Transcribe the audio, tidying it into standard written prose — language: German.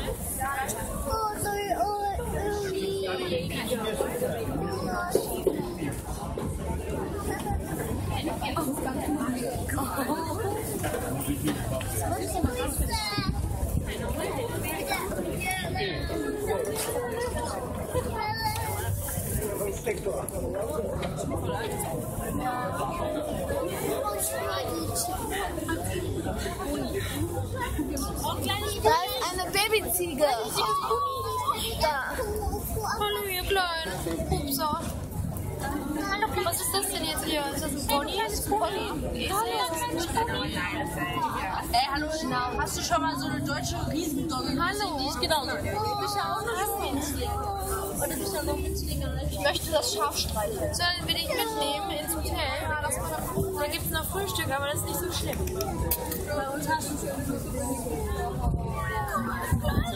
Da ist eine Babyziege. Da. Hallo, ihr Kleinen. Upsa. Was ist das denn jetzt hier? Ist das ein Pony? Hallo, Schnau. Hast du schon mal so eine deutsche Riesendogge gesehen? Hallo. Die ist genauso. Ich auch Ich möchte das Schaf streicheln. Sollen wir dich mitnehmen ins Hotel? Da gibt es noch Frühstück, aber das ist nicht so schlimm. Bei uns hast du